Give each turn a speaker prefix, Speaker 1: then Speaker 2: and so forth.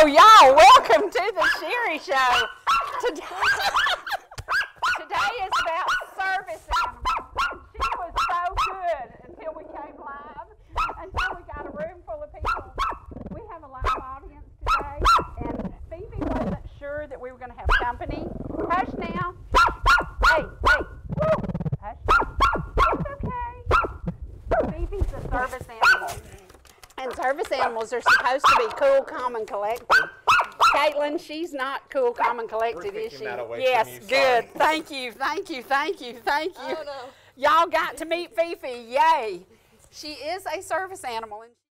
Speaker 1: Oh, y'all, welcome to the Sherry Show. Today is about service animals. And she was so good until we came live, until we got a room full of people. We have a live audience today, and Phoebe wasn't sure that we were going to have company. Hush now. Hey, hey. Woo. Hush now. It's okay. Phoebe's a service animal. And service animals are supposed to be cool, calm, and collected. Caitlin, she's not cool, calm, and collected, is she? Yes, good. Thank you, thank you, thank you, thank you.
Speaker 2: Oh, no.
Speaker 1: Y'all got to meet Fifi. Yay. She is a service animal.